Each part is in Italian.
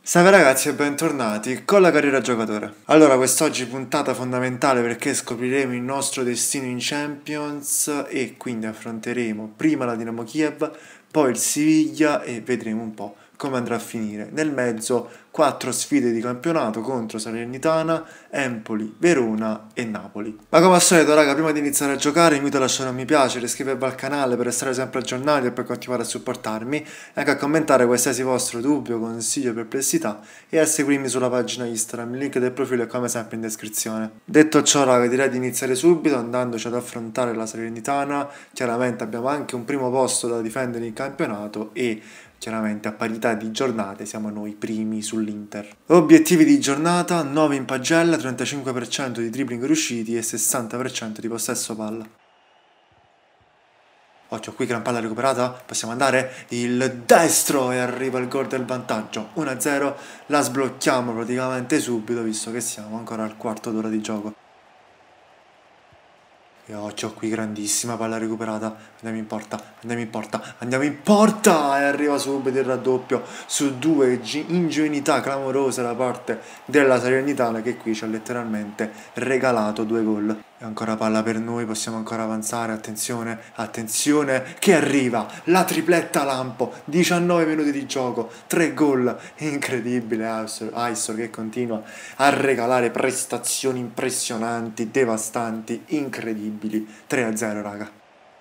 Salve ragazzi e bentornati con la carriera giocatore. Allora, quest'oggi puntata fondamentale perché scopriremo il nostro destino in Champions e quindi affronteremo prima la Dinamo Kiev, poi il Siviglia e vedremo un po' come andrà a finire. Nel mezzo 4 sfide di campionato contro Salernitana, Empoli, Verona e Napoli. Ma come al solito raga, prima di iniziare a giocare vi invito a lasciare un mi piace, iscrivervi al canale per restare sempre aggiornati e per continuare a supportarmi e anche a commentare qualsiasi vostro dubbio, consiglio, perplessità e a seguirmi sulla pagina Instagram, il link del profilo è come sempre in descrizione. Detto ciò raga, direi di iniziare subito andandoci ad affrontare la Salernitana. Chiaramente abbiamo anche un primo posto da difendere in campionato e chiaramente a parità di giornate siamo noi primi sull'Inter. Obiettivi di giornata: 9 in pagella, 35% di dribbling riusciti e 60% di possesso palla. Occhio qui, gran palla recuperata, possiamo andare, il destro e arriva il gol del vantaggio, 1-0, la sblocchiamo praticamente subito visto che siamo ancora al quarto d'ora di gioco. E occhio qui, grandissima palla recuperata, andiamo in porta, andiamo in porta, andiamo in porta e arriva subito il raddoppio su due ingenuità clamorose da parte della Salernitana che qui ci ha letteralmente regalato due gol. E ancora palla per noi, possiamo ancora avanzare, attenzione, attenzione, che arriva la tripletta lampo, 19 minuti di gioco, 3 gol, incredibile Aissor che continua a regalare prestazioni impressionanti, devastanti, incredibili, 3-0 raga.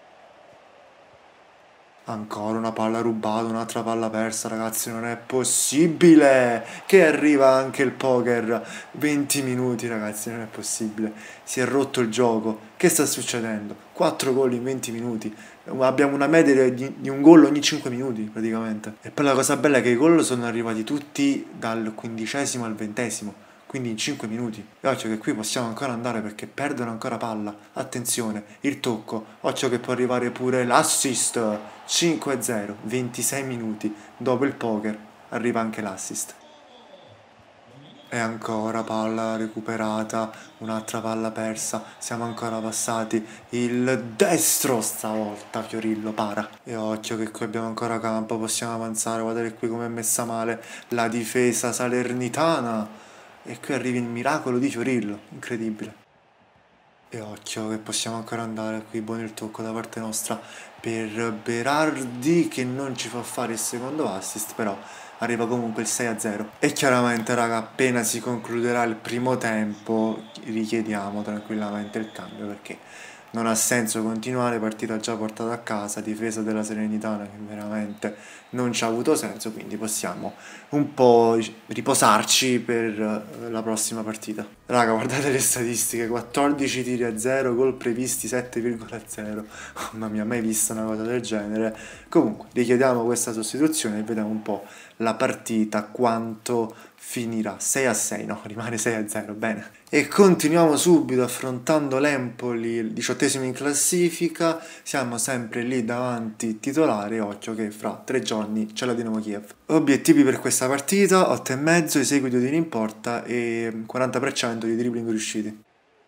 Ancora una palla rubata, un'altra palla persa, ragazzi, non è possibile che arriva anche il poker. 20 minuti, ragazzi, non è possibile. Si è rotto il gioco. Che sta succedendo? 4 gol in 20 minuti. Abbiamo una media di un gol ogni 5 minuti, praticamente. E poi la cosa bella è che i gol sono arrivati tutti dal 15° al 20°. Quindi in 5 minuti. E occhio che qui possiamo ancora andare perché perdono ancora palla. Attenzione, il tocco. Occhio che può arrivare pure l'assist. 5-0, 26 minuti. Dopo il poker arriva anche l'assist. E ancora palla recuperata, un'altra palla persa, siamo ancora passati, il destro stavolta, Fiorillo para. E occhio che qui abbiamo ancora campo, possiamo avanzare, guardate qui come è messa male la difesa salernitana. E qui arriva il miracolo di Fiorillo, incredibile. E occhio che possiamo ancora andare, qui buono il tocco da parte nostra per Berardi che non ci fa fare il secondo assist, però arriva comunque il 6-0. E chiaramente raga, appena si concluderà il primo tempo richiediamo tranquillamente il cambio perché non ha senso continuare, partita già portata a casa, difesa della Serenitana che veramente non ci ha avuto senso, quindi possiamo un po' riposarci per la prossima partita. Raga, guardate le statistiche, 14 tiri a 0, gol previsti 7,0. Mamma mia, mai vista una cosa del genere. Comunque, richiediamo questa sostituzione e vediamo un po' la partita, quanto finirà. 6-6, no, rimane 6-0, bene. E continuiamo subito affrontando l'Empoli, il 18° in classifica, siamo sempre lì davanti titolare, occhio che fra 3 giorni c'è la Dinamo Kiev. Obiettivi per questa partita, 8,5, esegui 2 tiri in porta e 40% di dribbling riusciti.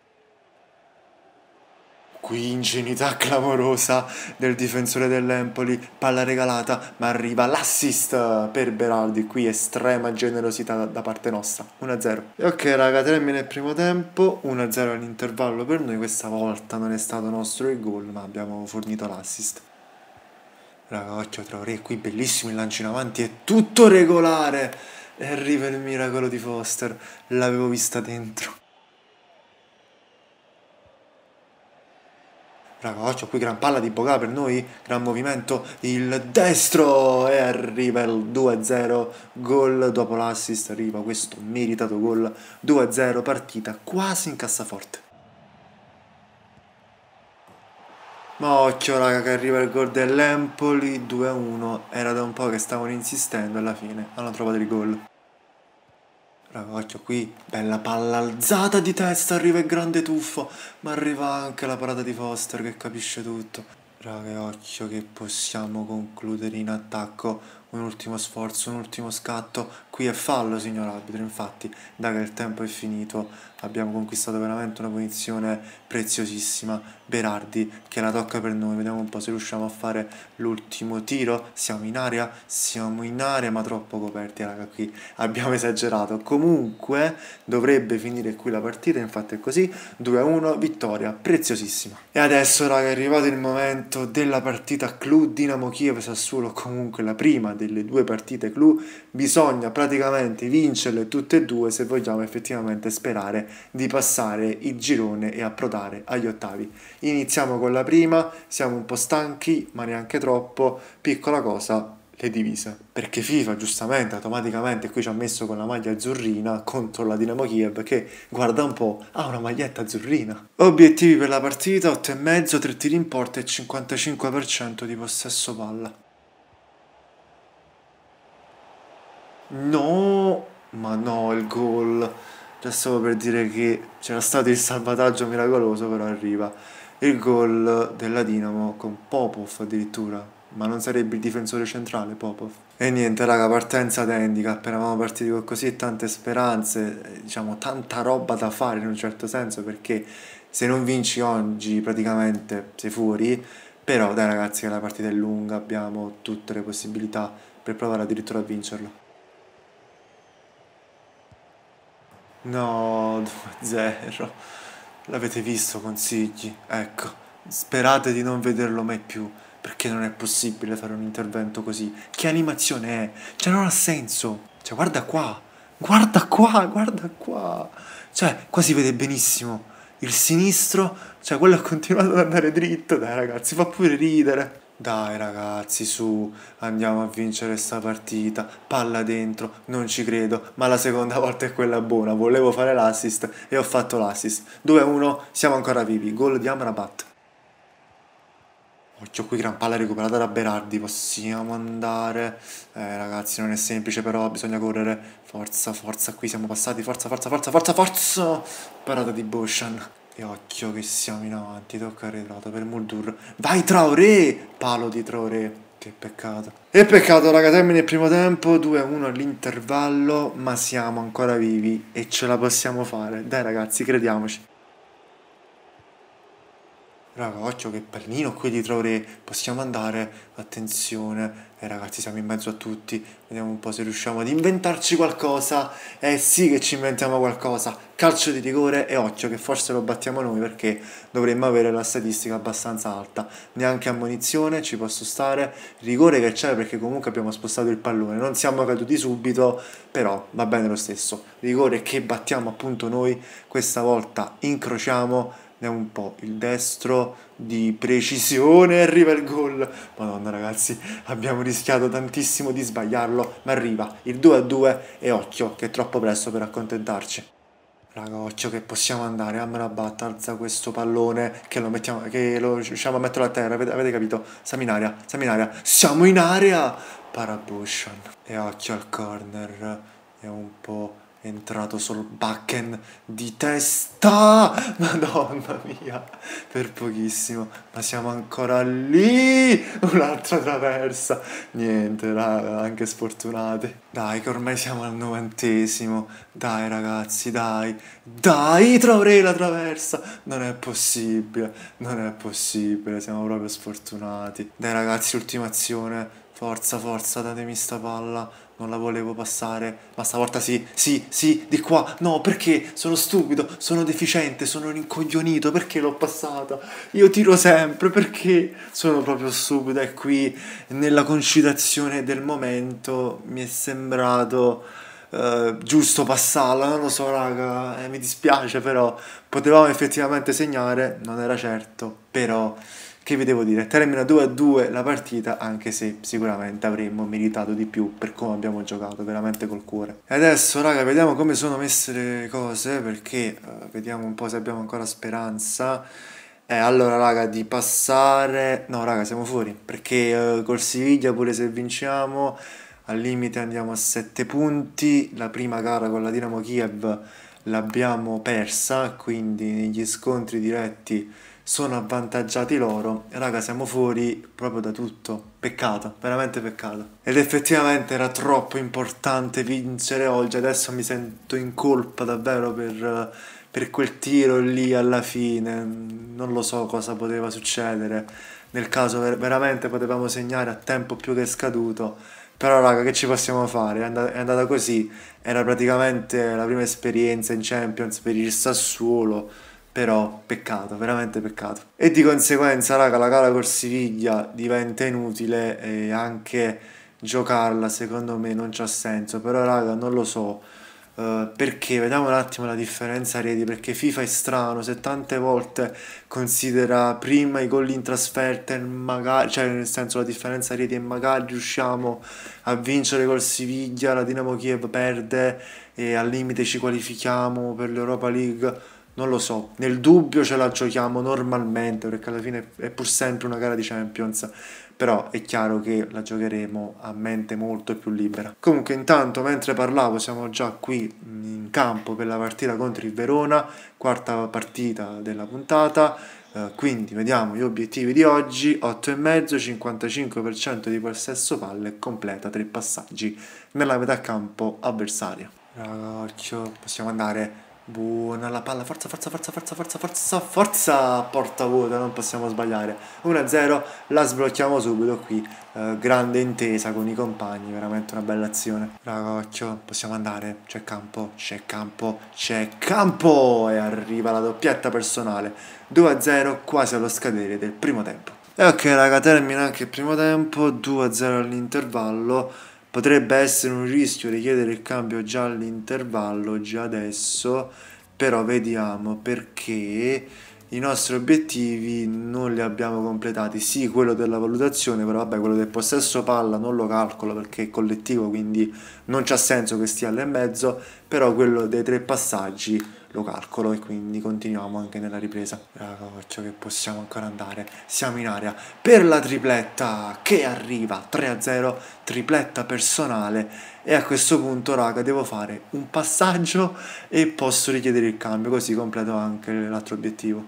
Qui ingenuità clamorosa del difensore dell'Empoli, palla regalata, ma arriva l'assist per Berardi, qui estrema generosità da parte nostra, 1-0. E ok raga, termina il primo tempo, 1-0 all'intervallo per noi, questa volta non è stato nostro il gol, ma abbiamo fornito l'assist. Raga, occhio Traoré, qui bellissimo il lancio in avanti, è tutto regolare, e arriva il miracolo di Foster, l'avevo vista dentro. Raga, occhio qui, gran palla di Boga per noi, gran movimento, il destro e arriva il 2-0, gol dopo l'assist, arriva questo meritato gol, 2-0, partita quasi in cassaforte. Ma occhio raga che arriva il gol dell'Empoli, 2-1, era da un po' che stavano insistendo e alla fine hanno trovato il gol. Raga, occhio qui, bella palla alzata di testa, arriva il grande tuffo, ma arriva anche la parata di Foster che capisce tutto. Raga, occhio che possiamo concludere in attacco, un ultimo sforzo, un ultimo scatto, Qui è fallo, signor arbitro, infatti, da che il tempo è finito, abbiamo conquistato veramente una punizione preziosissima. Berardi che la tocca per noi, vediamo un po' se riusciamo a fare l'ultimo tiro. Siamo in area, ma troppo coperti, raga, qui abbiamo esagerato. Comunque dovrebbe finire qui la partita, infatti è così, 2-1, vittoria preziosissima. E adesso, raga, è arrivato il momento della partita clou Dinamo Kiev-Sassuolo, comunque la prima delle due partite clou. Bisogna praticamente vincerle tutte e due se vogliamo effettivamente sperare di passare il girone e approdare agli ottavi. Iniziamo con la prima, siamo un po' stanchi, ma neanche troppo. Piccola cosa, le divise. Perché FIFA giustamente, automaticamente qui ci ha messo con la maglia azzurrina contro la Dinamo Kiev che, guarda un po', ha una maglietta azzurrina. Obiettivi per la partita, 8,5, 3 tiri in porta e 55% di possesso palla. No, ma no, il gol. Già stavo per dire che c'era stato il salvataggio miracoloso, però arriva il gol della Dinamo con Popov addirittura. Ma non sarebbe il difensore centrale, Popov? E niente, raga, partenza da handicap. Eravamo partiti con così tante speranze, diciamo, tanta roba da fare in un certo senso, perché se non vinci oggi praticamente sei fuori. Però dai ragazzi che la partita è lunga, abbiamo tutte le possibilità per provare addirittura a vincerlo. No, 2-0. L'avete visto, consigli? Ecco, sperate di non vederlo mai più, perché non è possibile fare un intervento così. Che animazione è? Cioè, non ha senso. Cioè, guarda qua, guarda qua, guarda qua. Cioè, qua si vede benissimo. Il sinistro, cioè, quello ha continuato ad andare dritto. Dai, ragazzi, fa pure ridere. Dai ragazzi, su, andiamo a vincere sta partita. Palla dentro, non ci credo, ma la seconda volta è quella buona. Volevo fare l'assist e ho fatto l'assist. 2-1, siamo ancora vivi. Gol di Amrabat. Occhio qui, gran palla recuperata da Berardi. Possiamo andare. Ragazzi, non è semplice, però bisogna correre. Forza, forza, qui siamo passati. Forza, forza, forza, forza, forza. Parata di Boshan. E occhio che siamo in avanti, tocca arretrato per Muldur. Vai Traoré! Palo di Traoré. Che peccato. E peccato, raga, termine il primo tempo, 2-1 all'intervallo, ma siamo ancora vivi e ce la possiamo fare. Dai ragazzi, crediamoci. Raga, occhio che pallino qui di Traoré, possiamo andare, attenzione, ragazzi siamo in mezzo a tutti, vediamo un po' se riusciamo ad inventarci qualcosa, sì che ci inventiamo qualcosa, calcio di rigore e occhio che forse lo battiamo noi perché dovremmo avere la statistica abbastanza alta, neanche ammonizione, ci posso stare, rigore che c'è perché comunque abbiamo spostato il pallone, non siamo caduti subito, però va bene lo stesso, rigore che battiamo appunto noi, questa volta incrociamo, vediamo un po' il destro di precisione, arriva il gol. Madonna ragazzi, abbiamo rischiato tantissimo di sbagliarlo, ma arriva il 2-2 e occhio che è troppo presto per accontentarci. Raga, occhio che possiamo andare, Amrabat alza questo pallone che lo riusciamo a metterlo a terra, avete capito? Siamo in area, siamo in area! Parabushan. E occhio al corner, è un po' entrato solo Bakken di testa, madonna mia, per pochissimo, ma siamo ancora lì, un'altra traversa, niente raga, anche sfortunati, dai che ormai siamo al 90°, dai ragazzi, dai Traoré la traversa, non è possibile, non è possibile, siamo proprio sfortunati, dai ragazzi ultima azione, forza, forza, datemi sta palla, non la volevo passare, ma stavolta sì, sì, sì, di qua, no, perché? Sono stupido, sono deficiente, sono rincoglionito, perché l'ho passata? Io tiro sempre, perché? Sono proprio stupido e qui, nella concitazione del momento, mi è sembrato giusto passarla, non lo so, raga, mi dispiace, però potevamo effettivamente segnare, non era certo, però che vi devo dire, termina 2-2 la partita, anche se sicuramente avremmo meritato di più per come abbiamo giocato, veramente col cuore. E adesso, raga, vediamo come sono messe le cose, perché vediamo un po' se abbiamo ancora speranza. Allora, raga, di passare. No, raga, siamo fuori, perché col Siviglia, pure se vinciamo, al limite andiamo a 7 punti. La prima gara con la Dinamo Kiev l'abbiamo persa, quindi negli scontri diretti sono avvantaggiati loro e raga siamo fuori proprio da tutto. Peccato, veramente peccato. Ed effettivamente era troppo importante vincere oggi, adesso mi sento in colpa davvero per quel tiro lì alla fine, non lo so cosa poteva succedere, nel caso veramente potevamo segnare a tempo più che scaduto, però raga che ci possiamo fare, è andata così, era praticamente la prima esperienza in Champions per il Sassuolo, però peccato, veramente peccato. E di conseguenza, raga, la gara col Siviglia diventa inutile e anche giocarla secondo me non c'ha senso. Però, raga, non lo so. Perché vediamo un attimo la differenza reti, perché FIFA è strano, se tante volte considera prima i gol in trasferta e magari, cioè nel senso la differenza reti e magari riusciamo a vincere col Siviglia, la Dinamo Kiev perde e al limite ci qualifichiamo per l'Europa League. Non lo so, nel dubbio ce la giochiamo normalmente perché alla fine è pur sempre una gara di Champions, però è chiaro che la giocheremo a mente molto più libera. Comunque intanto mentre parlavo siamo già qui in campo per la partita contro il Verona, quarta partita della puntata, quindi vediamo gli obiettivi di oggi: 8,5, 55% di possesso palle, completa 3 passaggi nella metà campo avversaria. Ragazzo, possiamo andare. Buona la palla, forza, forza, forza, forza, forza, forza, forza, porta vuota, non possiamo sbagliare. 1-0, la sblocchiamo subito qui. Grande intesa con i compagni, veramente una bella azione. Ragazzo, possiamo andare, c'è campo, c'è campo, c'è campo! E arriva la doppietta personale. 2-0, quasi allo scadere del primo tempo. E ok raga, termina anche il primo tempo, 2-0 all'intervallo. Potrebbe essere un rischio richiedere il cambio già all'intervallo, già adesso, però vediamo perché i nostri obiettivi non li abbiamo completati. Sì, quello della valutazione, però vabbè, quello del possesso palla non lo calcolo perché è collettivo, quindi non c'ha senso che stia là in mezzo, però quello dei 3 passaggi lo calcolo e quindi continuiamo anche nella ripresa. Ragazzi, che possiamo ancora andare, siamo in area per la tripletta che arriva, 3-0, tripletta personale, e a questo punto raga devo fare un passaggio e posso richiedere il cambio, così completo anche l'altro obiettivo.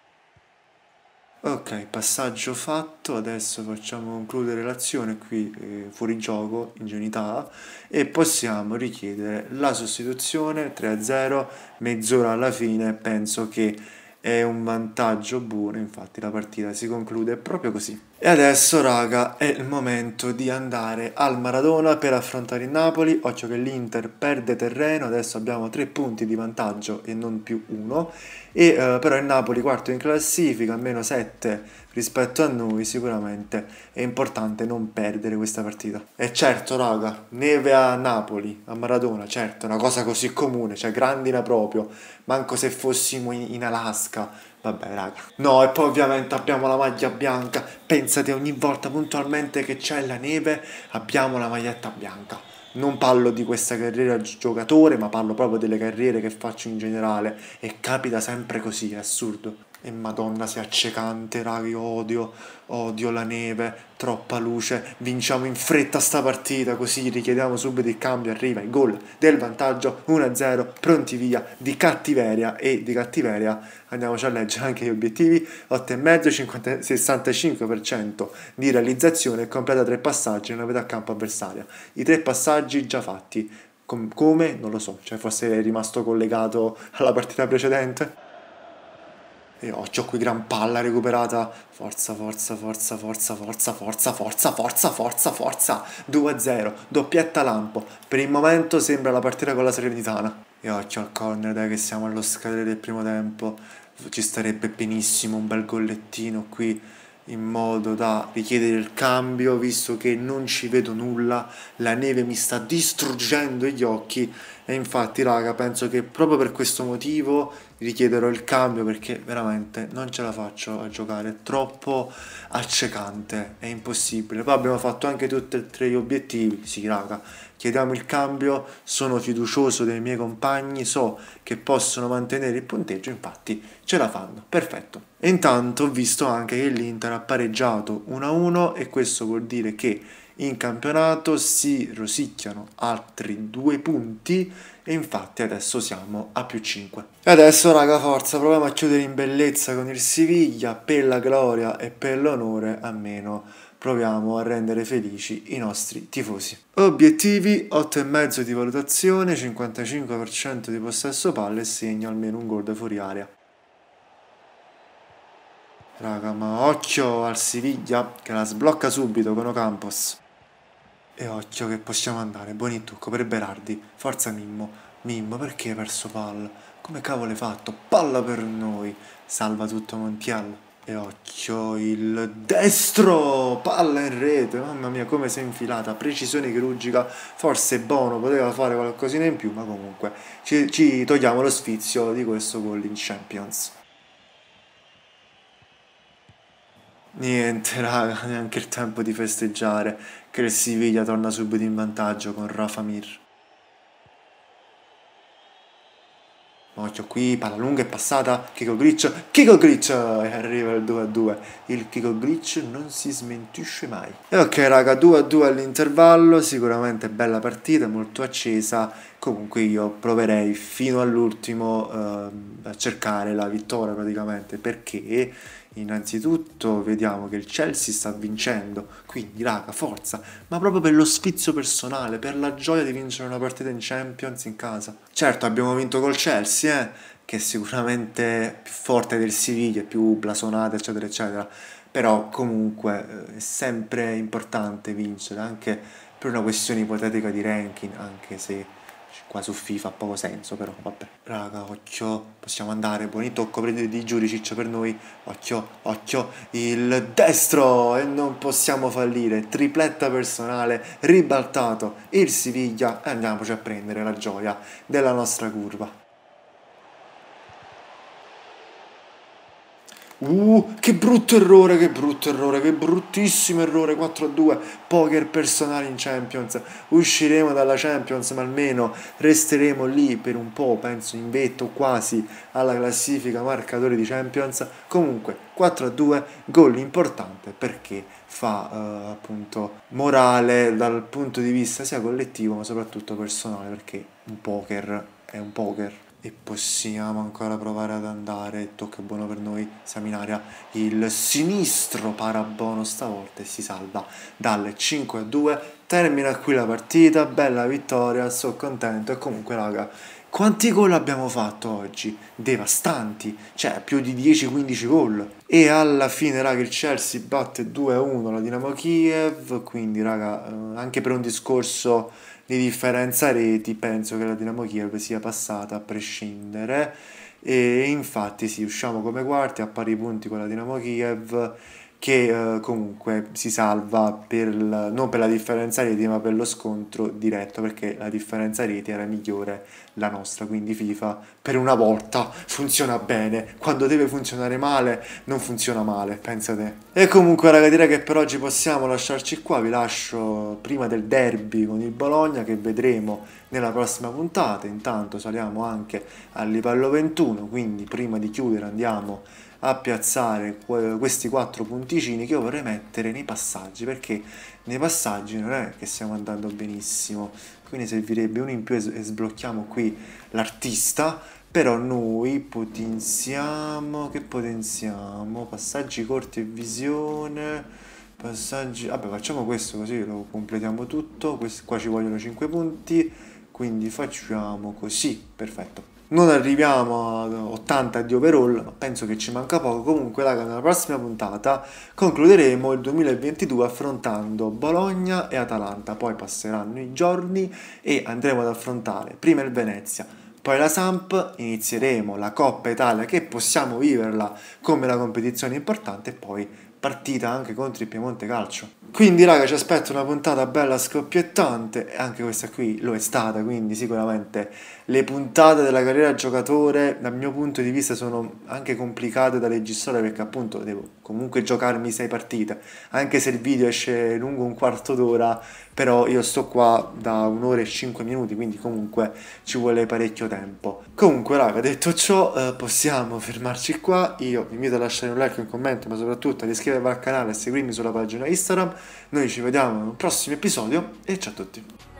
Ok, passaggio fatto, adesso facciamo concludere l'azione qui fuori gioco, ingenuità, e possiamo richiedere la sostituzione 3-0, mezz'ora alla fine, penso che è un vantaggio buono, infatti la partita si conclude proprio così. E adesso raga è il momento di andare al Maradona per affrontare il Napoli. Occhio che l'Inter perde terreno, adesso abbiamo 3 punti di vantaggio e non più 1, e però il Napoli quarto in classifica, almeno 7 rispetto a noi, sicuramente è importante non perdere questa partita. E certo raga, neve a Napoli, a Maradona, certo, è una cosa così comune, cioè grandina proprio, manco se fossimo in Alaska. Vabbè, raga. No, e poi ovviamente abbiamo la maglia bianca. Pensate, ogni volta puntualmente che c'è la neve, abbiamo la maglietta bianca. Non parlo di questa carriera giocatore, ma parlo proprio delle carriere che faccio in generale. E capita sempre così, è assurdo. E madonna, se accecante, raga, io odio la neve, troppa luce. Vinciamo in fretta sta partita, così richiediamo subito il cambio, arriva il gol del vantaggio, 1-0, pronti via, di cattiveria. E di cattiveria andiamoci a leggere anche gli obiettivi: 8,5, 65% di realizzazione, completa 3 passaggi nella metà campo avversaria. I 3 passaggi già fatti. Come? Non lo so, cioè forse è rimasto collegato alla partita precedente. E c'ho qui gran palla recuperata. Forza, forza, forza, forza, forza, forza, forza, forza, forza, forza. 2-0, doppietta lampo. Per il momento sembra la partita con la Salernitana. E occhio al corner, dai che siamo allo scadere del primo tempo. Ci starebbe benissimo un bel gollettino qui in modo da richiedere il cambio, visto che non ci vedo nulla, la neve mi sta distruggendo gli occhi. E infatti raga, penso che proprio per questo motivo richiederò il cambio, perché veramente non ce la faccio a giocare, è troppo accecante, è impossibile. Poi abbiamo fatto anche tutti e 3 gli obiettivi, sì raga, chiediamo il cambio, sono fiducioso dei miei compagni, so che possono mantenere il punteggio, infatti ce la fanno, perfetto. E intanto ho visto anche che l'Inter ha pareggiato 1-1, e questo vuol dire che in campionato, si rosicchiano altri 2 punti e infatti adesso siamo a più 5. E adesso raga, forza, proviamo a chiudere in bellezza con il Siviglia, per la gloria e per l'onore, almeno proviamo a rendere felici i nostri tifosi. Obiettivi: 8,5 di valutazione, 55% di possesso palle e segno almeno un gol da fuori area. Raga, ma occhio al Siviglia che la sblocca subito con Ocampos. E occhio che possiamo andare, Bonitucco per Berardi, forza Mimmo. Mimmo, perché hai perso palla? Come cavolo hai fatto? Palla per noi, salva tutto Montiel. E occhio il destro, palla in rete, mamma mia come si è infilata, precisione chirurgica, forse Bono poteva fare qualcosina in più, ma comunque ci togliamo lo sfizio di questo gol in Champions. Niente raga, neanche il tempo di festeggiare, che il Siviglia torna subito in vantaggio con Rafa Mir. Occhio qui, palla lunga è passata, Kiko Glitch, e arriva il 2-2. Il Kiko Glitch non si smentisce mai. E ok raga, 2-2 all'intervallo, sicuramente bella partita, molto accesa. Comunque io proverei fino all'ultimo a cercare la vittoria praticamente, perché innanzitutto vediamo che il Chelsea sta vincendo, quindi raga, forza, ma proprio per lo sfizio personale, per la gioia di vincere una partita in Champions in casa. Certo, abbiamo vinto col Chelsea, che è sicuramente più forte del Siviglia, più blasonata, eccetera, eccetera, però comunque è sempre importante vincere, anche per una questione ipotetica di ranking, anche se qua su FIFA ha poco senso, però vabbè. Raga, occhio, possiamo andare, buoni tocco di Giuricic per noi, occhio, il destro e non possiamo fallire, tripletta personale, ribaltato il Siviglia e andiamoci a prendere la gioia della nostra curva. che brutto errore, che bruttissimo errore, 4-2, poker personale in Champions, usciremo dalla Champions ma almeno resteremo lì per un po', penso in vetto quasi alla classifica marcatore di Champions. Comunque 4-2, gol importante perché fa appunto morale dal punto di vista sia collettivo ma soprattutto personale, perché un poker è un poker. E possiamo ancora provare ad andare, tocca buono per noi, siamo in area, il sinistro para buono stavolta e si salva dal 5-2, termina qui la partita, bella vittoria, sono contento. E comunque raga, quanti gol abbiamo fatto oggi? Devastanti, cioè più di 10-15 gol. E alla fine raga il Chelsea batte 2-1 la Dinamo Kiev, quindi raga anche per un discorso di differenza reti penso che la Dinamo Kiev sia passata a prescindere, e infatti sì, usciamo come quarti a pari punti con la Dinamo Kiev, che comunque si salva non per la differenza reti ma per lo scontro diretto, perché la differenza reti era migliore la nostra, quindi FIFA per una volta funziona bene, quando deve funzionare male non funziona male, pensate. E comunque raga, direi che per oggi possiamo lasciarci qua, vi lascio prima del derby con il Bologna che vedremo nella prossima puntata. Intanto saliamo anche al livello 21, quindi prima di chiudere andiamo a piazzare questi 4 punticini che io vorrei mettere nei passaggi, perché nei passaggi non è che stiamo andando benissimo, quindi servirebbe uno in più e sblocchiamo qui l'artista. Però noi potenziamo, che potenziamo? Passaggi corti e visione, passaggi, vabbè facciamo questo così lo completiamo tutto. Qua ci vogliono 5 punti, quindi facciamo così, perfetto. Non arriviamo a 80 di overall, ma penso che ci manca poco. Comunque, raga, nella prossima puntata concluderemo il 2022 affrontando Bologna e Atalanta. Poi passeranno i giorni e andremo ad affrontare prima il Venezia, poi la Samp, inizieremo la Coppa Italia che possiamo viverla come la competizione importante e poi partita anche contro il Piemonte Calcio. Quindi raga, ci aspetto una puntata bella scoppiettante e anche questa qui lo è stata, quindi sicuramente le puntate della carriera giocatore dal mio punto di vista sono anche complicate da registrare, perché appunto devo comunque giocarmi 6 partite, anche se il video esce lungo un quarto d'ora, però io sto qua da 1 ora e 5 minuti, quindi comunque ci vuole parecchio tempo. Comunque raga, detto ciò possiamo fermarci qua. Io vi invito a lasciare un like e un commento, ma soprattutto ad iscrivervi iscrivervi al canale e seguirmi sulla pagina Instagram. Noi ci vediamo in un prossimo episodio e ciao a tutti.